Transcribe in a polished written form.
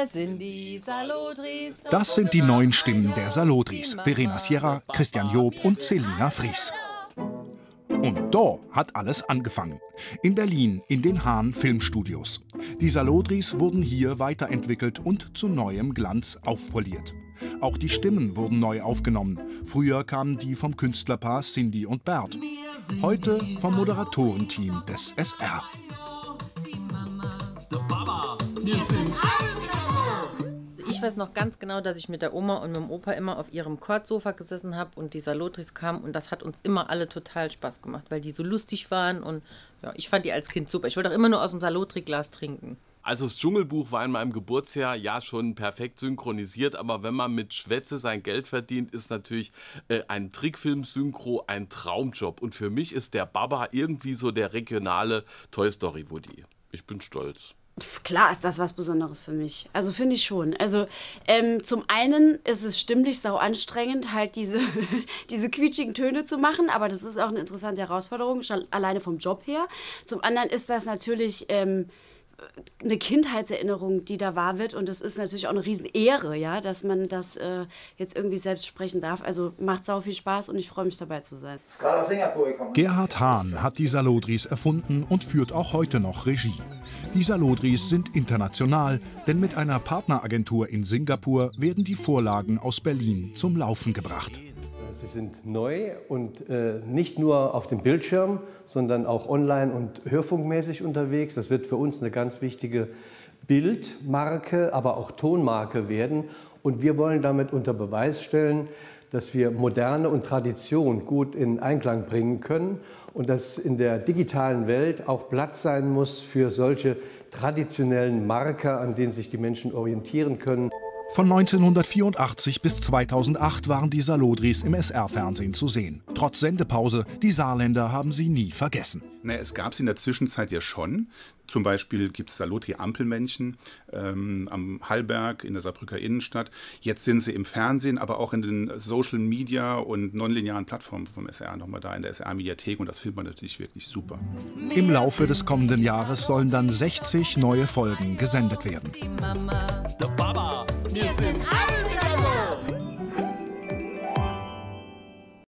Wir sind die Salotris. Das sind die neuen Stimmen der Salotris. Verena Sierra, Christian Job und Selina Fries. Und da hat alles angefangen. In Berlin, in den Hahn Filmstudios. Die Salotris wurden hier weiterentwickelt und zu neuem Glanz aufpoliert. Auch die Stimmen wurden neu aufgenommen. Früher kamen die vom Künstlerpaar Cindy und Bert. Heute vom Moderatorenteam des SR. Ich weiß noch ganz genau, dass ich mit der Oma und mit dem Opa immer auf ihrem Kordsofa gesessen habe und die Salotris kamen und das hat uns immer alle total Spaß gemacht, weil die so lustig waren und ja, ich fand die als Kind super. Ich wollte auch immer nur aus dem Salotri-Glas trinken. Also das Dschungelbuch war in meinem Geburtsjahr ja schon perfekt synchronisiert, aber wenn man mit Schwätze sein Geld verdient, ist natürlich ein Trickfilm-Synchro ein Traumjob. Und für mich ist der Baba irgendwie so der regionale Toy Story Woody. Ich bin stolz. Klar ist das was Besonderes für mich. Also finde ich schon. Also zum einen ist es stimmlich sau anstrengend, halt diese quietschigen Töne zu machen, aber das ist auch eine interessante Herausforderung, schon alleine vom Job her. Zum anderen ist das natürlich eine Kindheitserinnerung, die da wahr wird und das ist natürlich auch eine Riesenehre, ja, dass man das jetzt irgendwie selbst sprechen darf. Also macht sau viel Spaß und ich freue mich dabei zu sein. Gerhard Hahn hat die Salotris erfunden und führt auch heute noch Regie. Die Salotris sind international, denn mit einer Partneragentur in Singapur werden die Vorlagen aus Berlin zum Laufen gebracht. Sie sind neu und nicht nur auf dem Bildschirm, sondern auch online und hörfunkmäßig unterwegs. Das wird für uns eine ganz wichtige Bildmarke, aber auch Tonmarke werden. Und wir wollen damit unter Beweis stellen, dass wir Moderne und Tradition gut in Einklang bringen können und dass in der digitalen Welt auch Platz sein muss für solche traditionellen Marker, an denen sich die Menschen orientieren können. Von 1984 bis 2008 waren die Salotris im SR-Fernsehen zu sehen. Trotz Sendepause, die Saarländer haben sie nie vergessen. Na, es gab sie in der Zwischenzeit ja schon. Zum Beispiel gibt es Salotri-Ampelmännchen am Hallberg in der Saarbrücker Innenstadt. Jetzt sind sie im Fernsehen, aber auch in den Social Media und nonlinearen Plattformen vom SR nochmal da in der SR-Mediathek. Und das findet man natürlich wirklich super. Im Laufe des kommenden Jahres sollen dann 60 neue Folgen gesendet werden. Wir sind alle wieder